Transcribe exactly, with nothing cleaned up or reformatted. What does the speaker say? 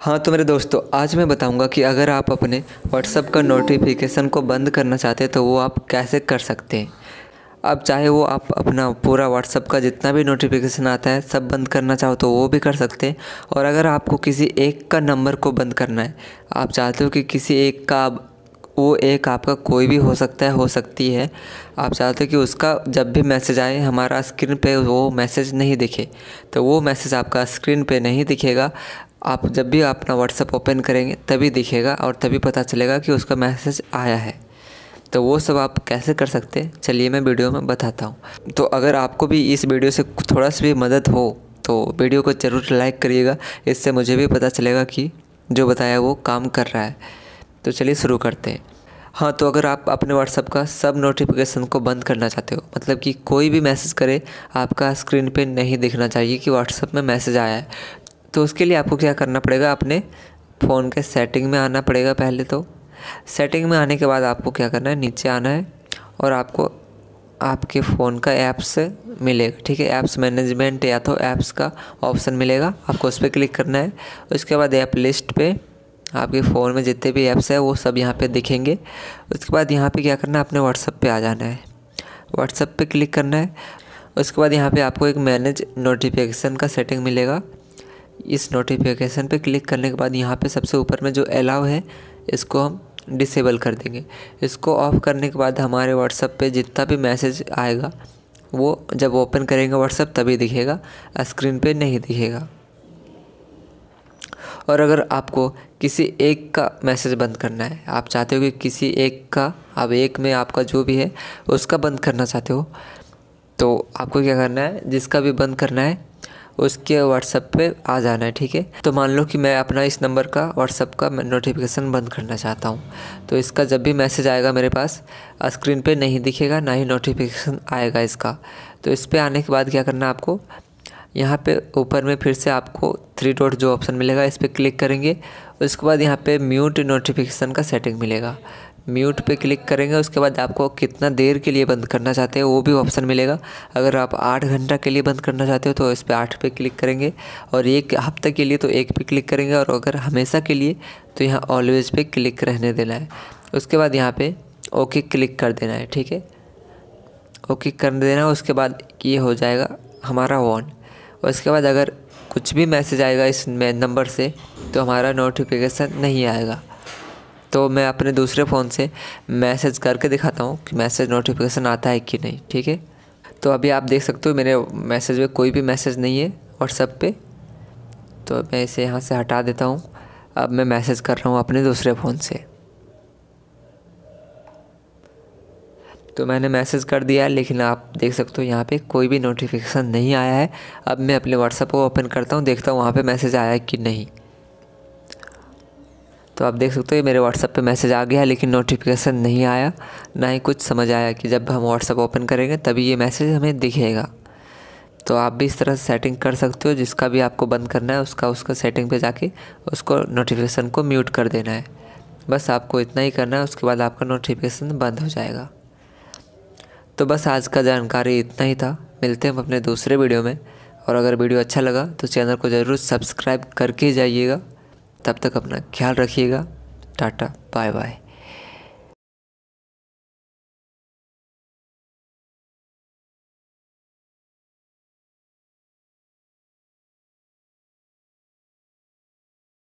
हाँ तो मेरे दोस्तों, आज मैं बताऊंगा कि अगर आप अपने व्हाट्सएप का नोटिफिकेशन को बंद करना चाहते हैं तो वो आप कैसे कर सकते हैं। अब चाहे वो आप अपना पूरा व्हाट्सएप का जितना भी नोटिफिकेशन आता है सब बंद करना चाहो तो वो भी कर सकते हैं। और अगर आपको किसी एक का नंबर को बंद करना है, आप चाहते हो कि किसी एक का, वो एक आपका कोई भी हो सकता है, हो सकती है, आप चाहते हो कि उसका जब भी मैसेज आए हमारा स्क्रीन पे वो मैसेज नहीं दिखे, तो वो मैसेज आपका स्क्रीन पे नहीं दिखेगा। आप जब भी अपना व्हाट्सएप ओपन करेंगे तभी दिखेगा और तभी पता चलेगा कि उसका मैसेज आया है। तो वो सब आप कैसे कर सकते हैं, चलिए मैं वीडियो में बताता हूँ। तो अगर आपको भी इस वीडियो से थोड़ा सा भी मदद हो तो वीडियो को ज़रूर लाइक करिएगा, इससे मुझे भी पता चलेगा कि जो बताया वो काम कर रहा है। तो चलिए शुरू करते हैं। हाँ तो अगर आप अपने व्हाट्सएप का सब नोटिफिकेशन को बंद करना चाहते हो, मतलब कि कोई भी मैसेज करे आपका स्क्रीन पे नहीं दिखना चाहिए कि व्हाट्सएप में मैसेज आया है, तो उसके लिए आपको क्या करना पड़ेगा, अपने फ़ोन के सेटिंग में आना पड़ेगा। पहले तो सेटिंग में आने के बाद आपको क्या करना है, नीचे आना है और आपको आपके फ़ोन का ऐप्स मिलेगा, ठीक है। ऐप्स मैनेजमेंट या तो ऐप्स का ऑप्शन मिलेगा, आपको उस पर क्लिक करना है। उसके बाद ऐप लिस्ट पे आपके फ़ोन में जितने भी ऐप्स हैं वो सब यहाँ पे दिखेंगे। उसके बाद यहाँ पे क्या करना है, अपने व्हाट्सएप पे आ जाना है, व्हाट्सएप पे क्लिक करना है। उसके बाद यहाँ पे आपको एक मैनेज नोटिफिकेशन का सेटिंग मिलेगा। इस नोटिफिकेशन पे क्लिक करने के बाद यहाँ पे सबसे ऊपर में जो अलाउ है इसको हम डिसेबल कर देंगे। इसको ऑफ़ करने के बाद हमारे व्हाट्सएप पे जितना भी मैसेज आएगा वो जब ओपन करेंगे व्हाट्सएप तभी दिखेगा, स्क्रीन पे नहीं दिखेगा। और अगर आपको किसी एक का मैसेज बंद करना है, आप चाहते हो कि किसी एक का, अब एक में आपका जो भी है उसका बंद करना चाहते हो, तो आपको क्या करना है, जिसका भी बंद करना है उसके व्हाट्सएप पे आ जाना है, ठीक है। तो मान लो कि मैं अपना इस नंबर का व्हाट्सएप का नोटिफिकेशन बंद करना चाहता हूँ, तो इसका जब भी मैसेज आएगा मेरे पास स्क्रीन पे नहीं दिखेगा, ना ही नोटिफिकेशन आएगा इसका। तो इस पे आने के बाद क्या करना है, आपको यहाँ पे ऊपर में फिर से आपको थ्री डॉट जो ऑप्शन मिलेगा इस पर क्लिक करेंगे। उसके बाद यहाँ पे म्यूट नोटिफिकेशन का सेटिंग मिलेगा, म्यूट पे क्लिक करेंगे। उसके बाद आपको कितना देर के लिए बंद करना चाहते हैं वो भी ऑप्शन मिलेगा। अगर आप आठ घंटा के लिए बंद करना चाहते हो तो इस पर आठ पे क्लिक करेंगे, और एक हफ्ते के लिए तो एक पे क्लिक करेंगे, और अगर हमेशा के लिए तो यहाँ ऑलवेज पे क्लिक रहने देना है। उसके बाद यहाँ पे ओके क्लिक कर देना है, ठीक है, ओके कर देना। उसके बाद ये हो जाएगा हमारा ऑन। उसके बाद अगर कुछ भी मैसेज आएगा इस नंबर से तो हमारा नोटिफिकेशन नहीं आएगा। तो मैं अपने दूसरे फ़ोन से मैसेज करके दिखाता हूँ कि मैसेज नोटिफिकेशन आता है कि नहीं, ठीक है। तो अभी आप देख सकते हो मेरे मैसेज में कोई भी मैसेज नहीं है व्हाट्सएप पे, तो मैं इसे यहाँ से हटा देता हूँ। अब मैं मैसेज कर रहा हूँ अपने दूसरे फ़ोन से, तो मैंने मैसेज कर दिया है, लेकिन आप देख सकते हो यहाँ पे कोई भी नोटिफिकेशन नहीं आया है। अब मैं अपने व्हाट्सएप को ओपन करता हूँ, देखता हूँ वहाँ पे मैसेज आया है कि नहीं। तो आप देख सकते हो मेरे व्हाट्सएप पे मैसेज आ गया है, लेकिन नोटिफिकेशन नहीं आया, ना ही कुछ समझ आया कि जब हम व्हाट्सएप ओपन करेंगे तभी ये मैसेज हमें दिखेगा। तो आप भी इस तरह से सेटिंग कर सकते हो, जिसका भी आपको बंद करना है उसका उसका सेटिंग पे जाके उसको नोटिफिकेशन को म्यूट कर देना है। बस आपको इतना ही करना है, उसके बाद आपका नोटिफिकेशन बंद हो जाएगा। तो बस आज का जानकारी इतना ही था, मिलते हैं हम अपने दूसरे वीडियो में। और अगर वीडियो अच्छा लगा तो चैनल को ज़रूर सब्सक्राइब करके जाइएगा। तब तक अपना ख्याल रखिएगा। Tata bye bye.